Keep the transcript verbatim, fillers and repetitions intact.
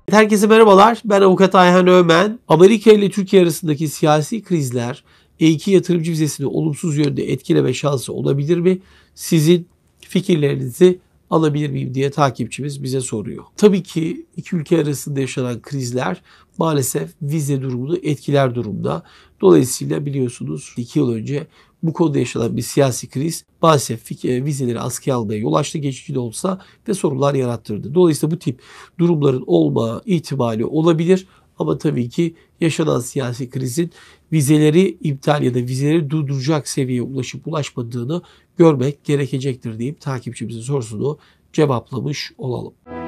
Herkese merhabalar. Ben Avukat Ayhan Öğmen. Amerika ile Türkiye arasındaki siyasi krizler E iki yatırımcı vizesini olumsuz yönde etkileme şansı olabilir mi? Sizin fikirlerinizi alabilir miyim diye takipçimiz bize soruyor. Tabii ki iki ülke arasında yaşanan krizler maalesef vize durumunu etkiler durumda. Dolayısıyla biliyorsunuz iki yıl önce bu konuda yaşanan bir siyasi kriz maalesef vizeleri askıya almaya yol açtı, geçici de olsa ve sorunlar yarattırdı. Dolayısıyla bu tip durumların olma ihtimali olabilir. Ama tabii ki yaşanan siyasi krizin vizeleri iptal ya da vizeleri durduracak seviyeye ulaşıp ulaşmadığını görmek gerekecektir deyip takipçimizin sorusunu cevaplamış olalım.